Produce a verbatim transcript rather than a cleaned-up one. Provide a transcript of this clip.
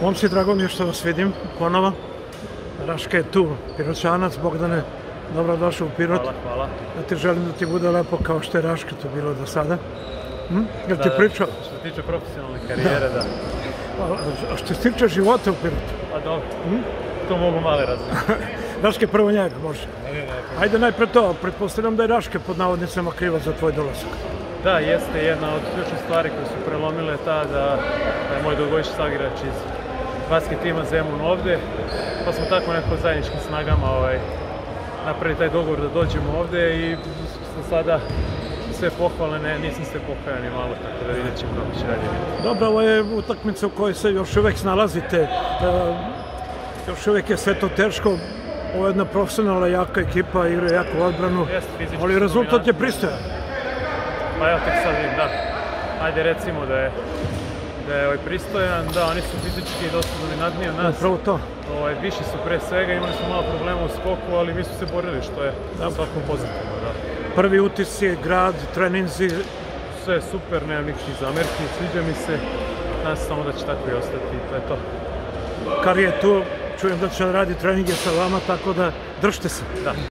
Momci, drago mi je što vas vidim ponovo. Raška je tu, Piroćanac. Bogdane, dobrodošao u Pirot. Hvala, hvala. Ja ti želim da ti bude lepo kao što je Raška to bilo do sada. Hm? Jel ti Da, pričao? Što se tiče profesionalne karijere, da. A što se tiče života u Pirotu? Pa dobro, to mogu male različiti. Raške prvo njega, može. Ne, ne, ne. Ajde najpre to, pretpostavljam da je Raške pod navodnicama kriva za tvoj dolazak. Da, jeste jedna od ključnih stvari koje su prelomile ta da je moj dugogodišnji sagigrač iz basket tima Zemun ovde, pa smo tako nekako zajedničkim snagama ovaj, napravili taj dogovor da dođemo ovde i za sada sve pohvale, ne, nisam se pokajao ni malo, tako da vidjet ćemo kako će dalje biti. Dobro, ovo je utakmica u kojoj se još uvek snalazite, e, još uvek je sve to teško, ovo je jedna profesionalna, jaka ekipa, igra jaku odbranu, Jeste, fizički ali rezultat je dominantni. pristojan. Pa evo tek sad vidim, da. Ajde recimo da je, da je ovaj pristojan, da, oni su fizički dosta dominantniji od nas. Upravo to. Ovaj, viši su pre svega, imali smo malo problema u skoku, ali mi su se borili, što je svakom pozitivno, da. Prvi utisci, grad, treninzi. Sve je super, nemam nikakvih zamerki, sviđa mi se, nadam se samo da će tako i ostati, to je to. Kari je tu, čujem da će da radi treninge sa vama, tako da držite se. Da.